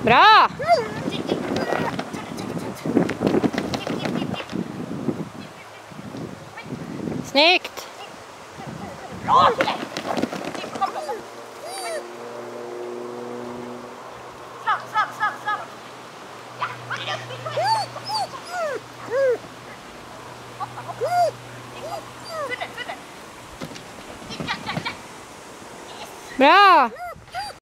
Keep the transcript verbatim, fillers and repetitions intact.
Bra! Snyggt! Bra! Snabb, snabb, snabb, snabb! Ja, var är du? Hoppa, hoppa! Tudde, tudde! Ja, ja, ja! Yes! Bra!